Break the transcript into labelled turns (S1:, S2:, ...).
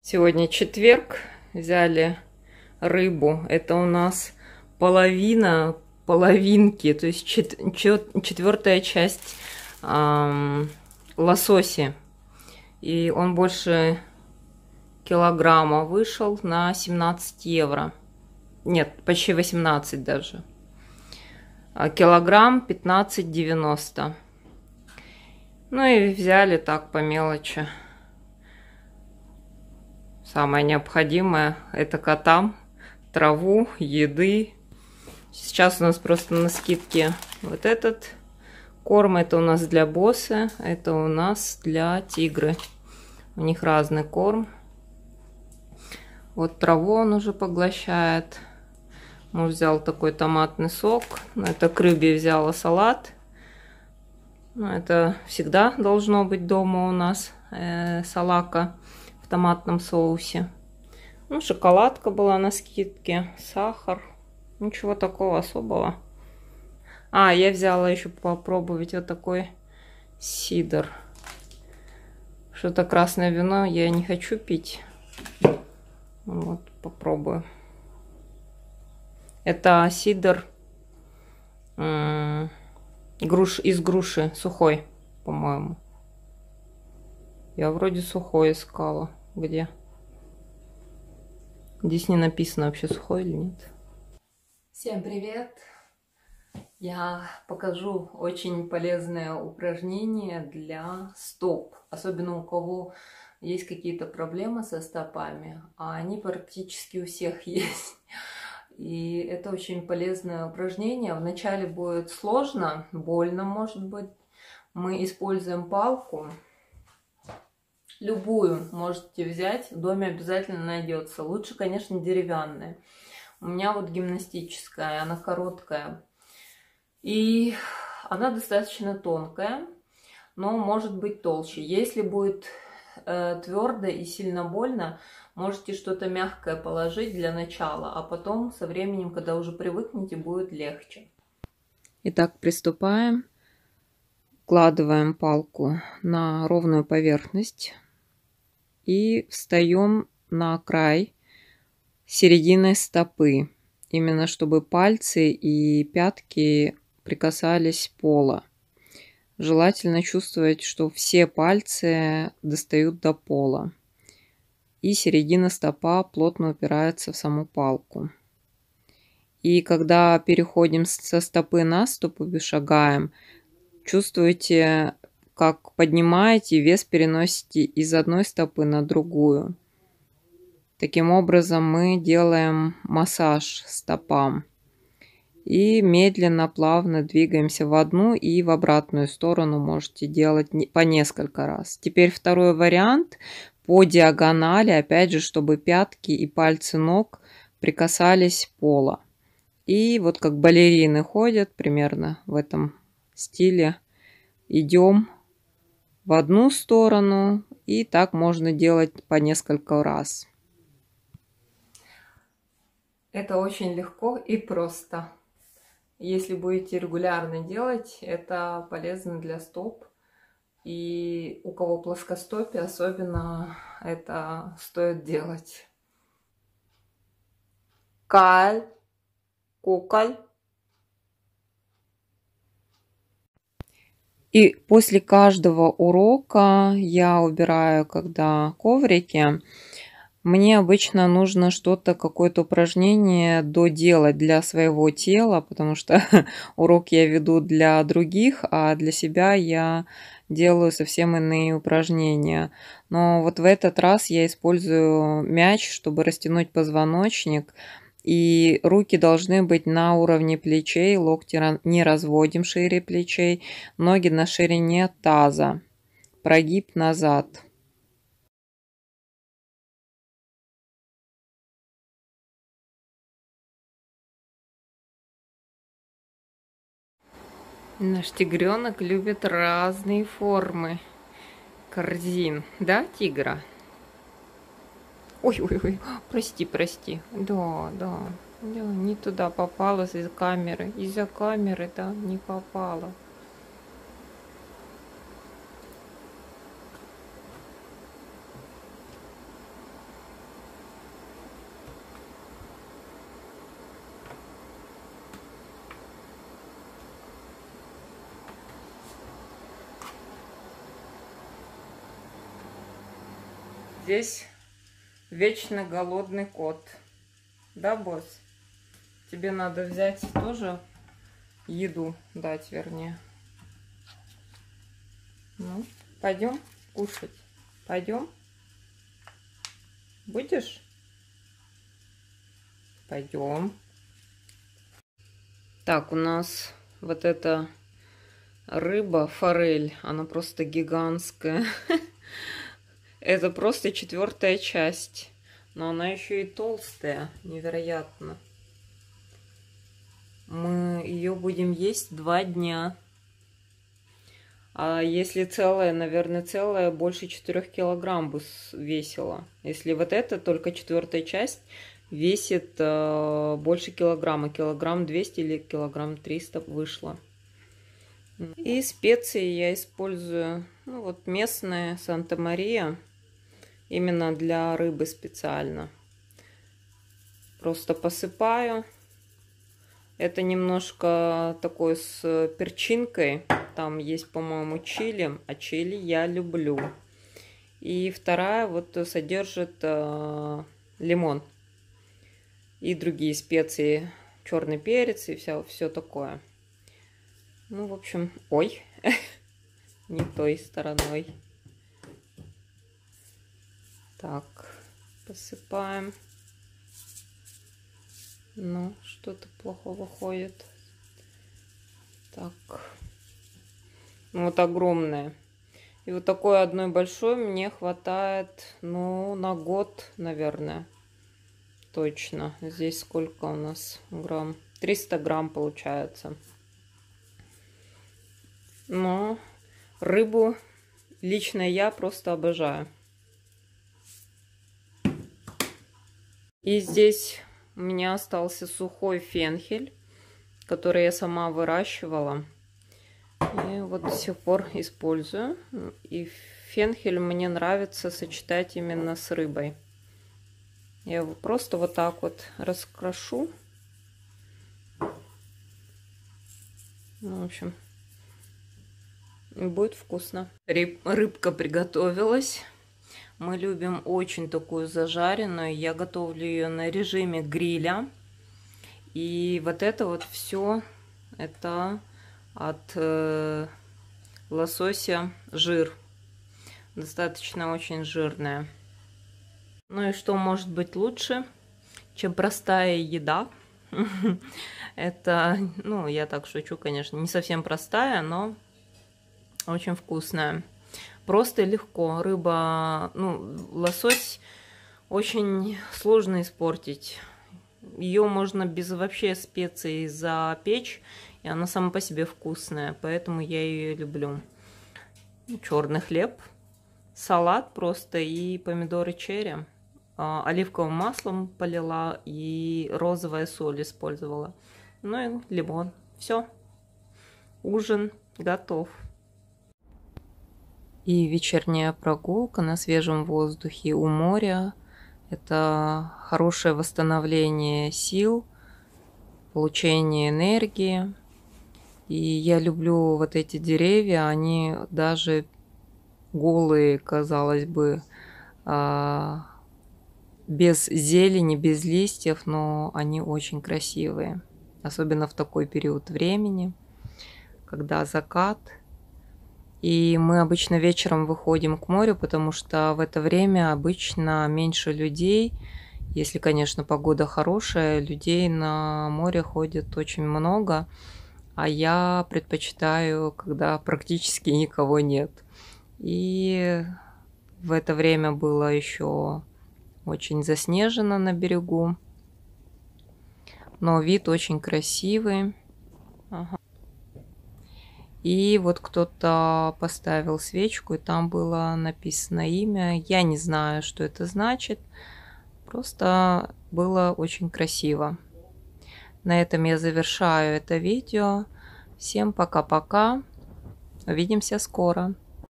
S1: Сегодня четверг, взяли рыбу. Это у нас половина половинки, то есть четвертая часть лосося. И он больше килограмма вышел на 17 евро. Нет, почти 18 даже. Килограмм 15,90. Ну и взяли так по мелочи. Самое необходимое – это котам траву, еды. Сейчас у нас просто на скидке вот этот корм. Это у нас для босса, это у нас для тигры. У них разный корм. Вот траву он уже поглощает. Муж взял такой томатный сок. Это к рыбе взяла салат. Это всегда должно быть дома у нас салака в томатном соусе. Ну, шоколадка была на скидке, сахар. Ничего такого особого. Я взяла еще попробовать вот такой сидр. Что-то красное вино я не хочу пить. Вот, попробую. Это сидр из груши, сухой, по-моему. Я вроде сухой искала. Где? Здесь не написано вообще, сухой или нет. Всем привет! Я покажу очень полезное упражнение для стоп. Особенно у кого есть какие-то проблемы со стопами, а они практически у всех есть. И это очень полезное упражнение. Вначале будет сложно, больно может быть. Мы используем палку. Любую можете взять, в доме обязательно найдется. Лучше, конечно, деревянная. У меня вот гимнастическая, она короткая. И она достаточно тонкая, но может быть толще. Если будет твердо и сильно больно, можете что-то мягкое положить для начала, а потом со временем, когда уже привыкнете, будет легче. Итак, приступаем. Вкладываем палку на ровную поверхность и встаем на край середины стопы, именно чтобы пальцы и пятки прикасались пола. Желательно чувствовать, что все пальцы достают до пола. И середина стопа плотно упирается в саму палку. И когда переходим со стопы на стопу и шагаем, чувствуете, как поднимаете, вес переносите из одной стопы на другую. Таким образом мы делаем массаж стопам. И медленно, плавно двигаемся в одну и в обратную сторону. Можете делать по несколько раз. Теперь второй вариант. По диагонали, опять же, чтобы пятки и пальцы ног прикасались пола. И вот как балерины ходят, примерно в этом стиле. Идем в одну сторону. И так можно делать по несколько раз. Это очень легко и просто. Если будете регулярно делать, это полезно для стоп. И у кого плоскостопие, особенно это стоит делать. Каль, куколь. И после каждого урока я убираю, когда коврики. Мне обычно нужно что-то, какое-то упражнение доделать для своего тела, потому что урок я веду для других, а для себя я делаю совсем иные упражнения. Но вот в этот раз я использую мяч, чтобы растянуть позвоночник. И руки должны быть на уровне плечей, локти не разводим шире плечей, ноги на ширине таза, прогиб назад. Наш тигренок любит разные формы корзин, да, тигра? Ой, прости. Да, не туда попала из-за камеры. Из-за камеры, да, не попала. Здесь вечно голодный кот. Да, босс? Тебе надо взять тоже еду, дать, вернее. Ну, пойдем кушать. Пойдем? Будешь? Пойдем. Так, у нас вот эта рыба, форель, она просто гигантская. Это просто 4-я часть. Но она еще и толстая, невероятно. Мы ее будем есть 2 дня. А если целая, наверное, целая, больше 4 килограмм бы весила. Если вот это только 4-я часть весит больше килограмма. Килограмм 200 или килограмм 300 вышло. И специи я использую, ну, вот местные, Санта-Мария. Именно для рыбы специально. Просто посыпаю. Это немножко такой с перчинкой. Там есть, по-моему, чили. А чили я люблю. И вторая вот содержит лимон. И другие специи. Черный перец и все такое. Ну, в общем, ой. Не той стороной. Так, посыпаем. Ну, что-то плохо выходит. Так. Ну, вот огромное. И вот такой одной большой мне хватает, ну, на год, наверное. Точно. Здесь сколько у нас грамм? 300 грамм получается. Но рыбу лично я просто обожаю. И здесь у меня остался сухой фенхель, который я сама выращивала. И вот до сих пор использую. И фенхель мне нравится сочетать именно с рыбой. Я его просто вот так вот раскрошу. Ну, в общем, будет вкусно. Рыбка приготовилась. Мы любим очень такую зажаренную. Я готовлю ее на режиме гриля. И вот это вот все, это от лосося жир. Достаточно очень жирная. Ну и что может быть лучше, чем простая еда? Это, ну, я так шучу, конечно, не совсем простая, но очень вкусная. Просто и легко. Рыба, ну, лосось очень сложно испортить. Ее можно без вообще специй запечь, и она сама по себе вкусная, поэтому я ее люблю. Черный хлеб, салат просто и помидоры черри. Оливковым маслом полила и розовая соль использовала. Ну и лимон. Все. Ужин готов. И вечерняя прогулка на свежем воздухе у моря. Это хорошее восстановление сил, получение энергии. И я люблю вот эти деревья. Они даже голые, казалось бы, без зелени, без листьев, но они очень красивые. Особенно в такой период времени, когда закат. И мы обычно вечером выходим к морю, потому что в это время обычно меньше людей. Если, конечно, погода хорошая, людей на море ходит очень много. А я предпочитаю, когда практически никого нет. И в это время было еще очень заснежено на берегу. Но вид очень красивый. Ага. И вот кто-то поставил свечку, и там было написано имя. Я не знаю, что это значит. Просто было очень красиво. На этом я завершаю это видео. Всем пока-пока. Увидимся скоро.